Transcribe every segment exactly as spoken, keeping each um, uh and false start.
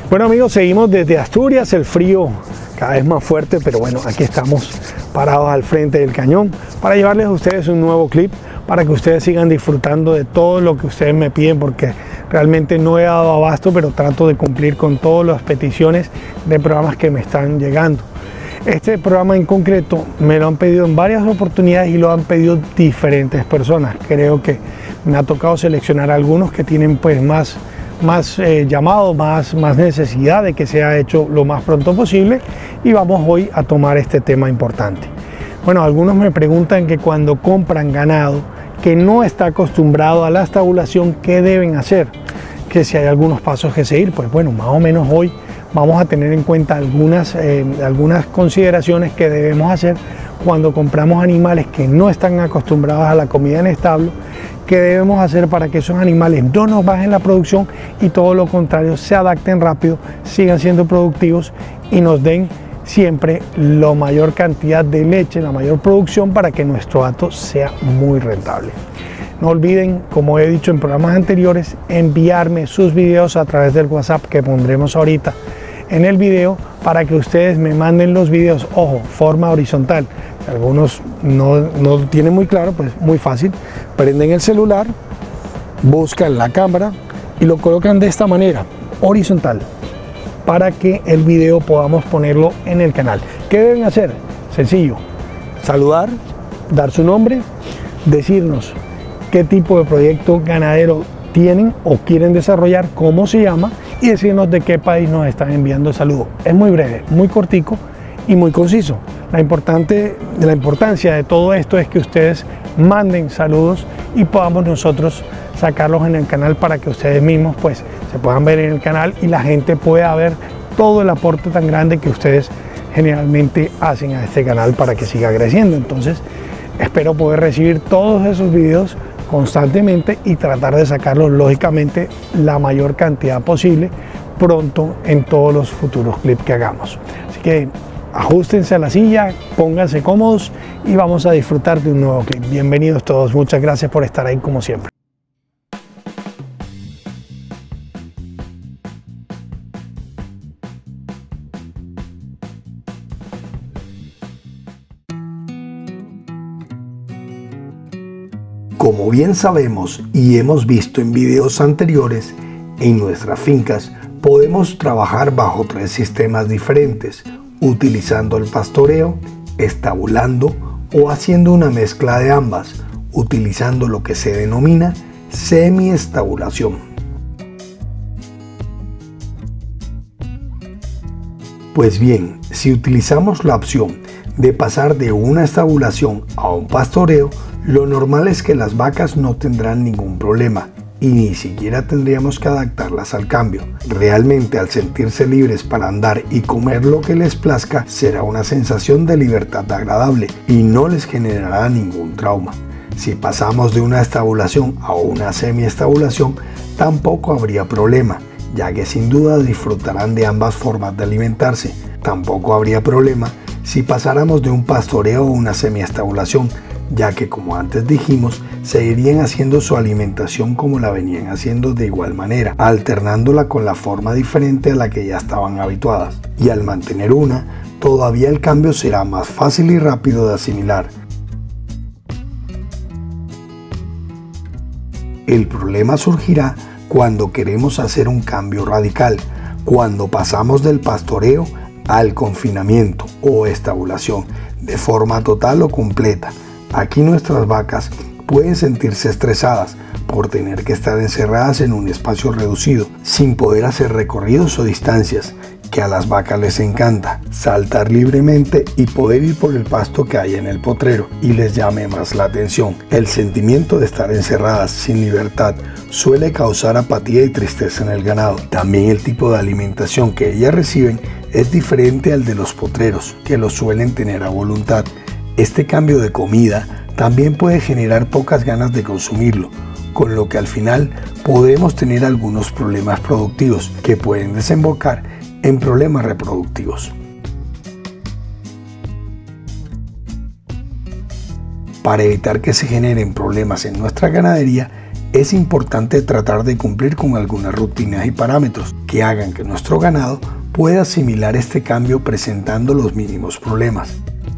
Bueno amigos, seguimos desde Asturias, el frío cada vez más fuerte, pero bueno, aquí estamos parados al frente del cañón para llevarles a ustedes un nuevo clip para que ustedes sigan disfrutando de todo lo que ustedes me piden, porque realmente no he dado abasto, pero trato de cumplir con todas las peticiones de programas que me están llegando. Este programa en concreto me lo han pedido en varias oportunidades y lo han pedido diferentes personas. Creo que me ha tocado seleccionar algunos que tienen pues más más eh, llamado, más, más necesidad de que sea hecho lo más pronto posible, y vamos hoy a tomar este tema importante. Bueno, algunos me preguntan que cuando compran ganado que no está acostumbrado a la estabulación, ¿qué deben hacer? Que si hay algunos pasos que seguir, pues bueno, más o menos hoy vamos a tener en cuenta algunas, eh, algunas consideraciones que debemos hacer cuando compramos animales que no están acostumbrados a la comida en establo, que debemos hacer para que esos animales no nos bajen la producción y todo lo contrario, se adapten rápido, sigan siendo productivos y nos den siempre la mayor cantidad de leche, la mayor producción, para que nuestro hato sea muy rentable. No olviden, como he dicho en programas anteriores, enviarme sus videos a través del WhatsApp que pondremos ahorita en el video para que ustedes me manden los videos, ojo, forma horizontal. Algunos no, no tienen muy claro, pues muy fácil, prenden el celular, buscan la cámara y lo colocan de esta manera, horizontal, para que el video podamos ponerlo en el canal. ¿Qué deben hacer? Sencillo, saludar, dar su nombre, decirnos qué tipo de proyecto ganadero tienen o quieren desarrollar, cómo se llama, y decirnos de qué país nos están enviando el saludo. Es muy breve, muy cortico y muy conciso. La, importante, la importancia de todo esto es que ustedes manden saludos y podamos nosotros sacarlos en el canal para que ustedes mismos pues se puedan ver en el canal y la gente pueda ver todo el aporte tan grande que ustedes generalmente hacen a este canal para que siga creciendo. Entonces espero poder recibir todos esos videos constantemente y tratar de sacarlos lógicamente la mayor cantidad posible pronto en todos los futuros clips que hagamos. Así que ajustense a la silla, pónganse cómodos y vamos a disfrutar de un nuevo clip. Bienvenidos todos, muchas gracias por estar ahí como siempre. Como bien sabemos y hemos visto en videos anteriores, en nuestras fincas podemos trabajar bajo tres sistemas diferentes, utilizando el pastoreo, estabulando o haciendo una mezcla de ambas, utilizando lo que se denomina semiestabulación. Pues bien, si utilizamos la opción de pasar de una estabulación a un pastoreo, lo normal es que las vacas no tendrán ningún problema y ni siquiera tendríamos que adaptarlas al cambio. Realmente, al sentirse libres para andar y comer lo que les plazca, será una sensación de libertad agradable y no les generará ningún trauma. Si pasamos de una estabulación a una semiestabulación, tampoco habría problema, ya que sin duda disfrutarán de ambas formas de alimentarse. Tampoco habría problema si pasáramos de un pastoreo a una semiestabulación, ya que, como antes dijimos, seguirían haciendo su alimentación como la venían haciendo de igual manera, alternándola con la forma diferente a la que ya estaban habituadas. Y al mantener una, todavía el cambio será más fácil y rápido de asimilar. El problema surgirá cuando queremos hacer un cambio radical, cuando pasamos del pastoreo al confinamiento o estabulación de forma total o completa. Aquí nuestras vacas pueden sentirse estresadas por tener que estar encerradas en un espacio reducido, sin poder hacer recorridos o distancias, que a las vacas les encanta saltar libremente y poder ir por el pasto que hay en el potrero y les llame más la atención. El sentimiento de estar encerradas sin libertad suele causar apatía y tristeza en el ganado. También el tipo de alimentación que ellas reciben es diferente al de los potreros, que lo suelen tener a voluntad. Este cambio de comida también puede generar pocas ganas de consumirlo, con lo que al final podremos tener algunos problemas productivos que pueden desembocar en problemas reproductivos. Para evitar que se generen problemas en nuestra ganadería, es importante tratar de cumplir con algunas rutinas y parámetros que hagan que nuestro ganado pueda asimilar este cambio presentando los mínimos problemas.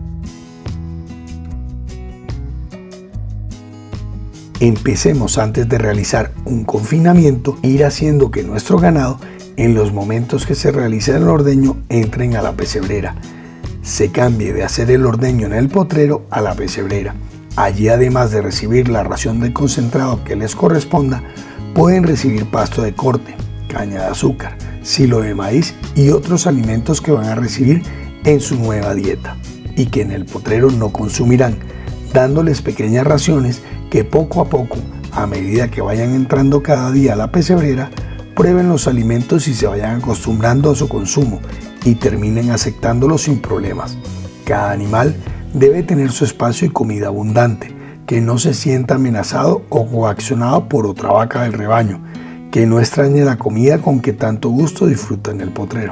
Empecemos antes de realizar un confinamiento, ir haciendo que nuestro ganado, en los momentos que se realice el ordeño, entren a la pesebrera. Se cambie de hacer el ordeño en el potrero a la pesebrera. Allí, además de recibir la ración de concentrado que les corresponda, pueden recibir pasto de corte, caña de azúcar, silo de maíz y otros alimentos que van a recibir en su nueva dieta y que en el potrero no consumirán, dándoles pequeñas raciones que poco a poco, a medida que vayan entrando cada día a la pesebrera, prueben los alimentos y se vayan acostumbrando a su consumo y terminen aceptándolos sin problemas. Cada animal debe tener su espacio y comida abundante, que no se sienta amenazado o coaccionado por otra vaca del rebaño, que no extrañe la comida con que tanto gusto disfruta en el potrero.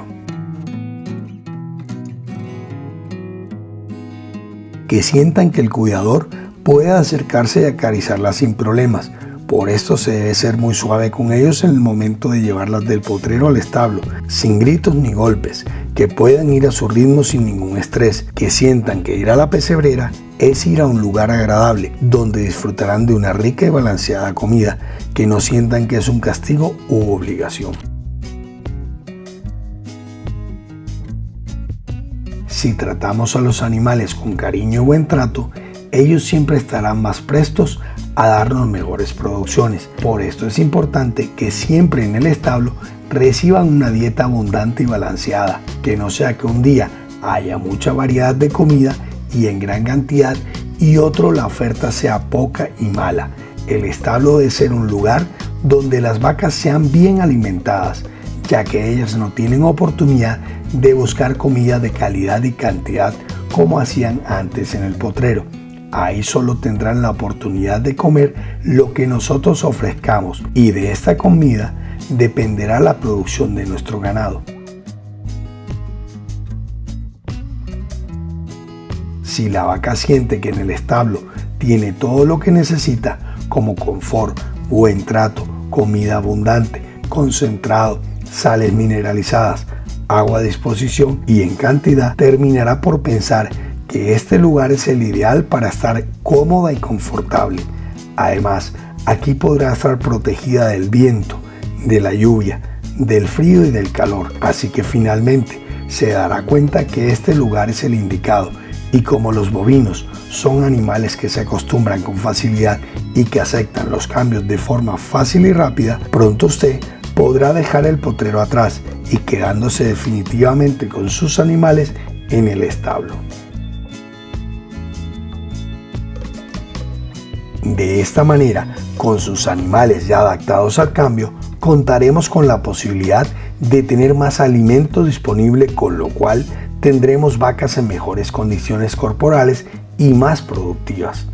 Que sientan que el cuidador pueda acercarse y acariciarlas sin problemas. Por esto se debe ser muy suave con ellos en el momento de llevarlas del potrero al establo, sin gritos ni golpes, que puedan ir a su ritmo sin ningún estrés, que sientan que ir a la pesebrera es ir a un lugar agradable, donde disfrutarán de una rica y balanceada comida, que no sientan que es un castigo u obligación. Si tratamos a los animales con cariño y buen trato, ellos siempre estarán más prestos a darnos mejores producciones. Por esto es importante que siempre en el establo reciban una dieta abundante y balanceada, que no sea que un día haya mucha variedad de comida y en gran cantidad y otro la oferta sea poca y mala. El establo debe ser un lugar donde las vacas sean bien alimentadas, ya que ellas no tienen oportunidad de buscar comida de calidad y cantidad como hacían antes en el potrero. Ahí solo tendrán la oportunidad de comer lo que nosotros ofrezcamos y de esta comida dependerá la producción de nuestro ganado. Si la vaca siente que en el establo tiene todo lo que necesita, como confort, buen trato, comida abundante, concentrado, sales mineralizadas, agua a disposición y en cantidad, terminará por pensar que este lugar es el ideal para estar cómoda y confortable. Además, aquí podrá estar protegida del viento, de la lluvia, del frío y del calor. Así que finalmente se dará cuenta que este lugar es el indicado, y como los bovinos son animales que se acostumbran con facilidad y que aceptan los cambios de forma fácil y rápida, pronto usted podrá dejar el potrero atrás y quedándose definitivamente con sus animales en el establo. De esta manera, con sus animales ya adaptados al cambio, contaremos con la posibilidad de tener más alimento disponible, con lo cual tendremos vacas en mejores condiciones corporales y más productivas.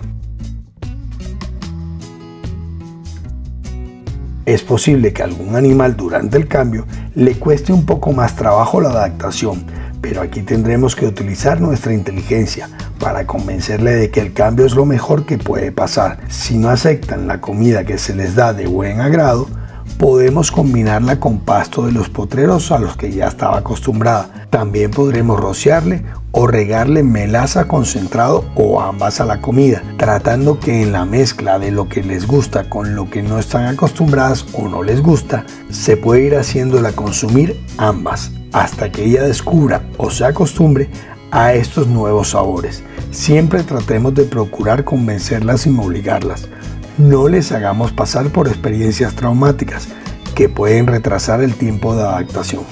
Es posible que a algún animal durante el cambio le cueste un poco más trabajo la adaptación, pero aquí tendremos que utilizar nuestra inteligencia para convencerle de que el cambio es lo mejor que puede pasar. Si no aceptan la comida que se les da de buen agrado, podemos combinarla con pasto de los potreros a los que ya estaba acostumbrada. También podremos rociarle o regarle melaza concentrado o ambas a la comida, tratando que en la mezcla de lo que les gusta con lo que no están acostumbradas o no les gusta, se puede ir haciéndola consumir ambas, hasta que ella descubra o se acostumbre a estos nuevos sabores. Siempre tratemos de procurar convencerlas sin obligarlas. No les hagamos pasar por experiencias traumáticas que pueden retrasar el tiempo de adaptación.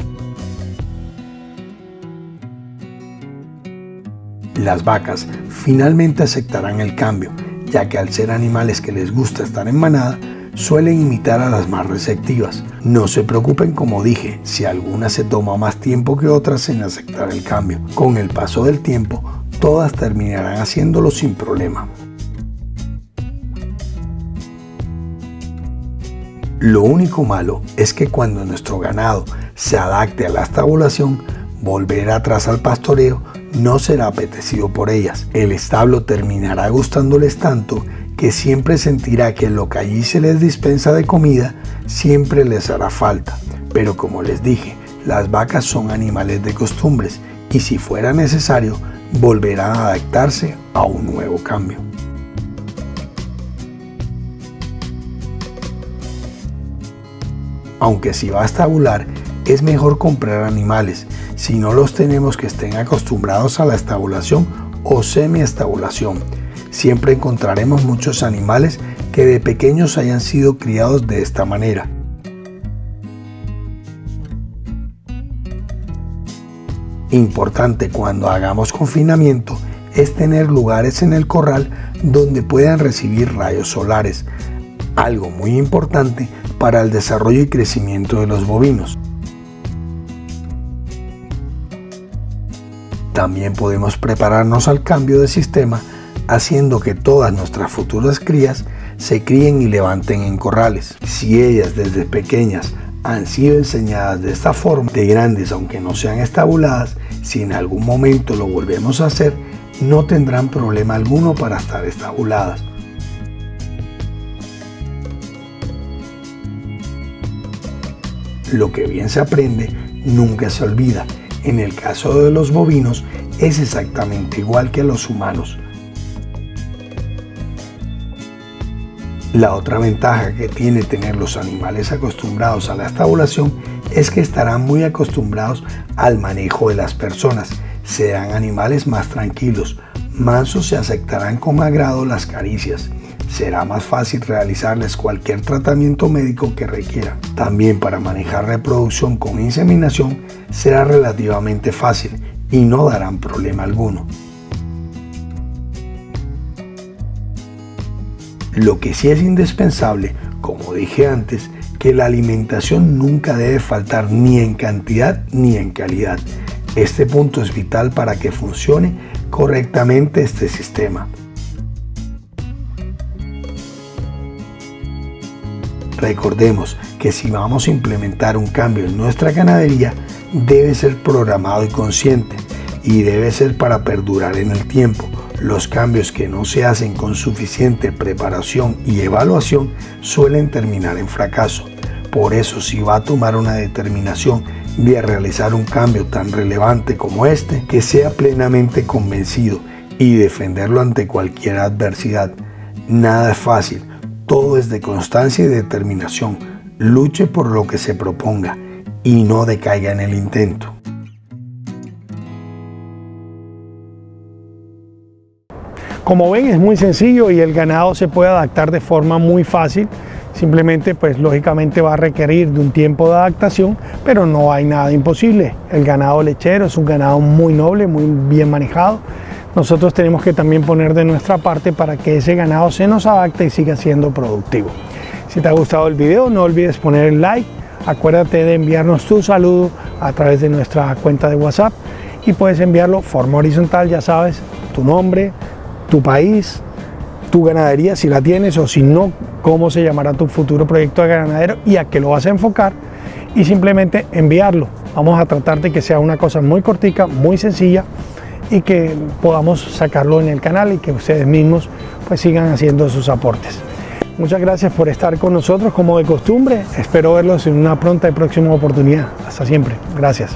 Las vacas finalmente aceptarán el cambio, ya que al ser animales que les gusta estar en manada, suelen imitar a las más receptivas. No se preocupen, como dije, si alguna se toma más tiempo que otras en aceptar el cambio. Con el paso del tiempo, todas terminarán haciéndolo sin problema. Lo único malo es que cuando nuestro ganado se adapte a la estabulación, volver atrás al pastoreo no será apetecido por ellas. El establo terminará gustándoles tanto que siempre sentirá que lo que allí se les dispensa de comida siempre les hará falta. Pero como les dije, las vacas son animales de costumbres y si fuera necesario, volverán a adaptarse a un nuevo cambio. Aunque si va a estabular, es mejor comprar animales, si no los tenemos que estén acostumbrados a la estabulación o semi-estabulación. Siempre encontraremos muchos animales que de pequeños hayan sido criados de esta manera. Importante cuando hagamos confinamiento es tener lugares en el corral donde puedan recibir rayos solares, algo muy importante para el desarrollo y crecimiento de los bovinos. También podemos prepararnos al cambio de sistema haciendo que todas nuestras futuras crías se críen y levanten en corrales. Si ellas desde pequeñas han sido enseñadas de esta forma, de grandes aunque no sean estabuladas, si en algún momento lo volvemos a hacer, no tendrán problema alguno para estar estabuladas. Lo que bien se aprende nunca se olvida. En el caso de los bovinos es exactamente igual que los humanos. La otra ventaja que tiene tener los animales acostumbrados a la estabulación es que estarán muy acostumbrados al manejo de las personas. Serán animales más tranquilos, mansos y aceptarán con agrado las caricias. Será más fácil realizarles cualquier tratamiento médico que requieran. También para manejar reproducción con inseminación será relativamente fácil y no darán problema alguno. Lo que sí es indispensable, como dije antes, que la alimentación nunca debe faltar ni en cantidad ni en calidad. Este punto es vital para que funcione correctamente este sistema. Recordemos que si vamos a implementar un cambio en nuestra ganadería, debe ser programado y consciente, y debe ser para perdurar en el tiempo. Los cambios que no se hacen con suficiente preparación y evaluación suelen terminar en fracaso. Por eso, si va a tomar una determinación de realizar un cambio tan relevante como este, que sea plenamente convencido y defenderlo ante cualquier adversidad. Nada es fácil. Todo es de constancia y determinación. Luche por lo que se proponga y no decaiga en el intento. Como ven, es muy sencillo y el ganado se puede adaptar de forma muy fácil. Simplemente, pues lógicamente va a requerir de un tiempo de adaptación, pero no hay nada imposible. El ganado lechero es un ganado muy noble, muy bien manejado. Nosotros tenemos que también poner de nuestra parte para que ese ganado se nos adapte y siga siendo productivo. Si te ha gustado el video, no olvides poner el like. Acuérdate de enviarnos tu saludo a través de nuestra cuenta de WhatsApp y puedes enviarlo forma horizontal, ya sabes, tu nombre, tu país, tu ganadería si la tienes, o si no, cómo se llamará tu futuro proyecto de ganadero y a qué lo vas a enfocar, y simplemente enviarlo. Vamos a tratar de que sea una cosa muy cortica, muy sencilla, y que podamos sacarlo en el canal y que ustedes mismos pues sigan haciendo sus aportes. Muchas gracias por estar con nosotros como de costumbre. Espero verlos en una pronta y próxima oportunidad. Hasta siempre. Gracias.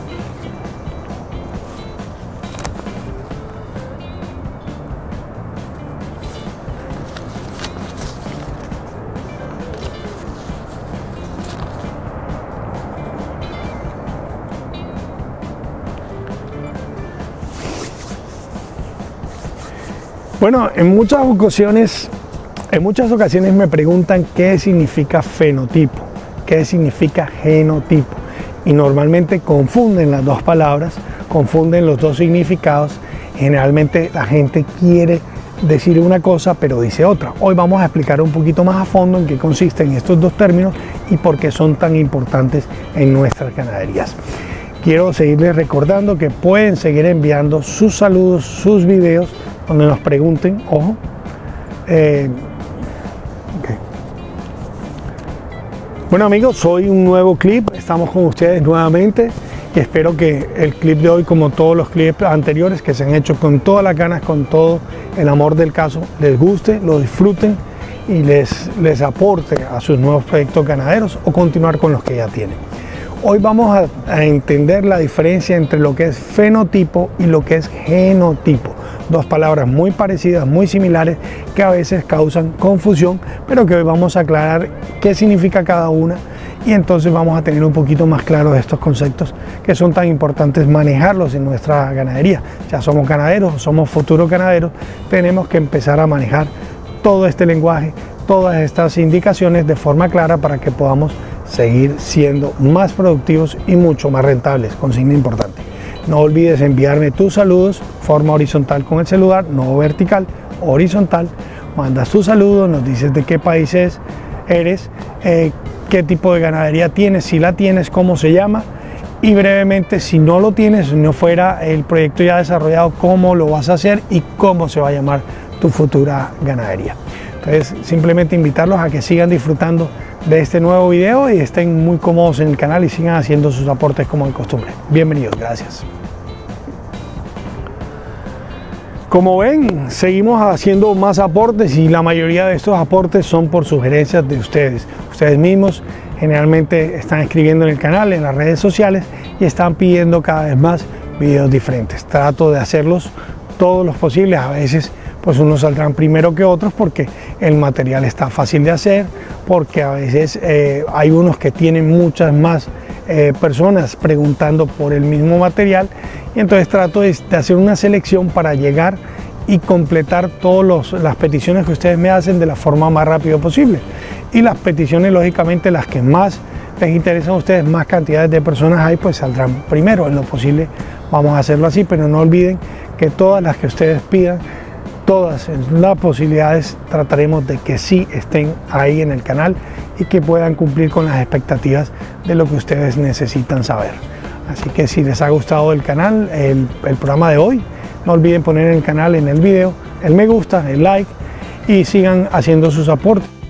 Bueno, en muchas ocasiones, en muchas ocasiones me preguntan qué significa fenotipo, qué significa genotipo, y normalmente confunden las dos palabras, confunden los dos significados. Generalmente la gente quiere decir una cosa pero dice otra. Hoy vamos a explicar un poquito más a fondo en qué consisten estos dos términos y por qué son tan importantes en nuestras ganaderías. Quiero seguirles recordando que pueden seguir enviando sus saludos, sus videos, donde nos pregunten, ojo. Eh, okay. Bueno amigos, hoy un nuevo clip, estamos con ustedes nuevamente y espero que el clip de hoy, como todos los clips anteriores que se han hecho con todas las ganas, con todo el amor del caso, les guste, lo disfruten y les, les aporte a sus nuevos proyectos ganaderos o continuar con los que ya tienen. Hoy vamos a, a entender la diferencia entre lo que es fenotipo y lo que es genotipo. Dos palabras muy parecidas, muy similares, que a veces causan confusión, pero que hoy vamos a aclarar qué significa cada una, y entonces vamos a tener un poquito más claro de estos conceptos que son tan importantes manejarlos en nuestra ganadería. Ya somos ganaderos, somos futuros ganaderos, tenemos que empezar a manejar todo este lenguaje, todas estas indicaciones de forma clara para que podamos seguir siendo más productivos y mucho más rentables. Consigna importante: no olvides enviarme tus saludos, forma horizontal con el celular, no vertical, horizontal. Mandas tu saludo, nos dices de qué país es, eres, eh, qué tipo de ganadería tienes, si la tienes, cómo se llama, y brevemente, si no lo tienes, si no fuera el proyecto ya desarrollado, cómo lo vas a hacer y cómo se va a llamar tu futura ganadería. Entonces, simplemente invitarlos a que sigan disfrutando de este nuevo video y estén muy cómodos en el canal y sigan haciendo sus aportes como de costumbre. Bienvenidos, gracias. Como ven, seguimos haciendo más aportes y la mayoría de estos aportes son por sugerencias de ustedes. Ustedes mismos generalmente están escribiendo en el canal, en las redes sociales, y están pidiendo cada vez más videos diferentes. Trato de hacerlos todos los posibles. A veces pues unos saldrán primero que otros porque el material está fácil de hacer, porque a veces eh, hay unos que tienen muchas más eh, personas preguntando por el mismo material, y entonces trato de, de hacer una selección para llegar y completar todas las peticiones que ustedes me hacen de la forma más rápida posible. Y las peticiones, lógicamente, las que más les interesan a ustedes, más cantidades de personas hay, pues saldrán primero. En lo posible vamos a hacerlo así, pero no olviden que todas las que ustedes pidan, todas las posibilidades, trataremos de que sí estén ahí en el canal y que puedan cumplir con las expectativas de lo que ustedes necesitan saber. Así que si les ha gustado el canal, el, el programa de hoy, no olviden poner en el canal, en el video, el me gusta, el like, y sigan haciendo sus aportes.